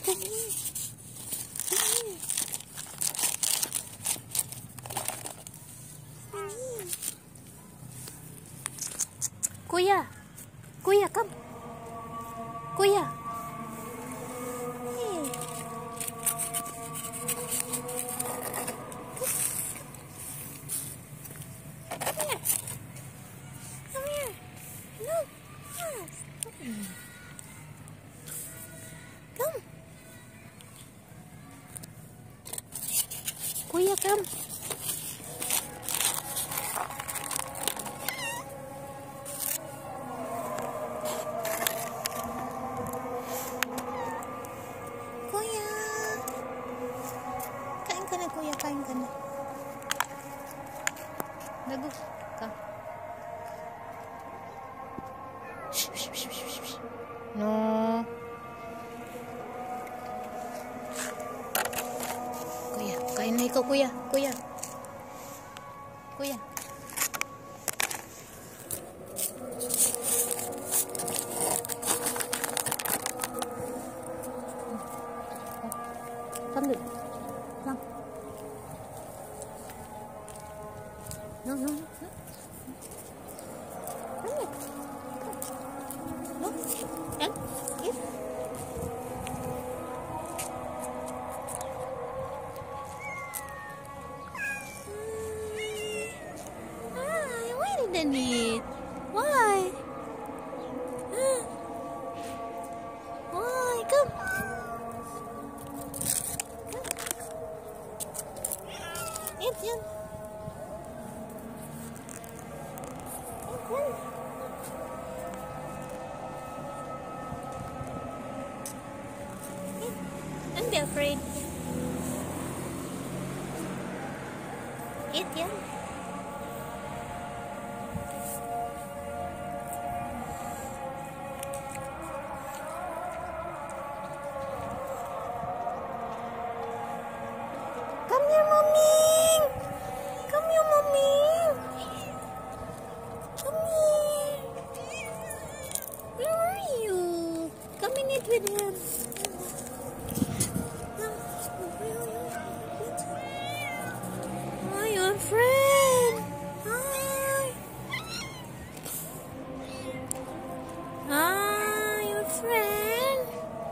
come here. Come here. Come here. Kuya. Kuya, come. Kuya. Hey. Come here. Come here. No. Yes. Come. Kuya, come. Kuya. Kain ka na, kuya. Kain ka na. Dago. Come. Shh, shh, shh, shh, shh. No. Kuya, kain na ikaw, kuya. Kuya. Kuya. Come dulu. Come. No, no, no. Come here. Come. No. Come. Here. Why didn't eat? Why? Why? Come. Eat, yan. Eat, yan. Eat. Don't be afraid. Eat, yan. Come here, mommy. Come here, mommy. Come here. Where are you? Come and eat with him. Come. Hi, your friend. Hi. Hi, your friend.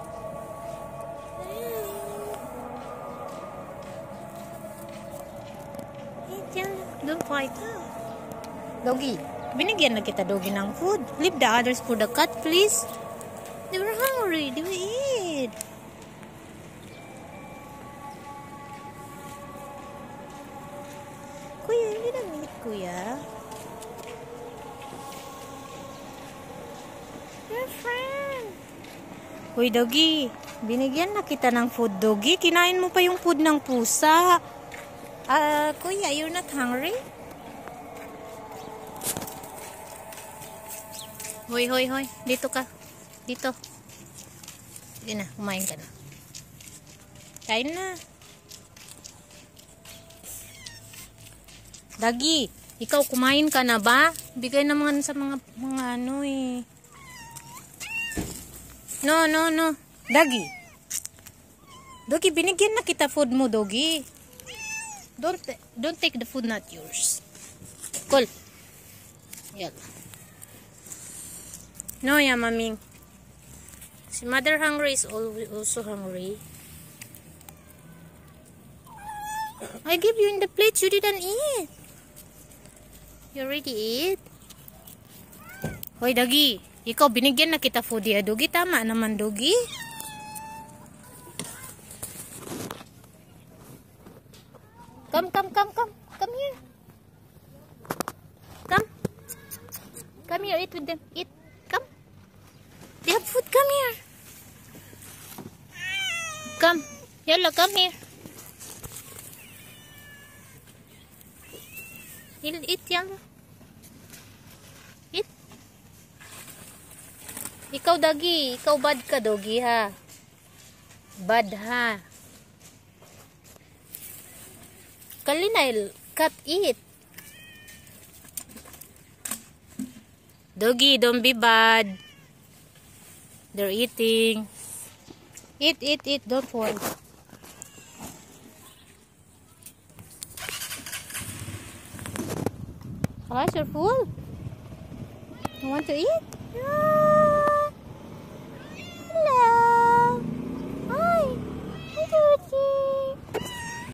Don't fight. Doggy, binigyan na kita, doggy, ng food. Leave the others for the cat, please. They were hungry. They will eat. Kuya, hindi na eat, kuya. Your friend. Uy, doggy, binigyan na kita ng food, doggy. Kinain mo pa yung food ng pusa. Kuya, you're not hungry? Hoy, hoy, hoy. Dito ka. Dito. Sige na, kumain ka na. Kain na. Dagi, ikaw kumain ka na ba? Bigay naman sa mga ano eh. No, no, no. Dagi. Dagi, binigyan na kita food mo, doggy. Don't take the food, not yours. Cool. Yeah. No, yeah, mommy. Si mother hungry is also hungry. I give you in the plate, you didn't eat. You already eat? Hoy, doggy. Ikaw, binigyan na kita food ya, doggy. Tama naman, doggy. Come, come, come, come. Come here. Come. Come here, eat with them. Eat. Come. They have food. Come here. Come. Yellow, come here. Eat, Yellow. Eat. Ikaw, doggy. Ikaw bad ka, doggy, ha? Bad, ha? Kalinail, cat eat. Doggy, don't be bad. They're eating. Eat, eat, eat. Don't fall. Alas, you're full? You want to eat? No.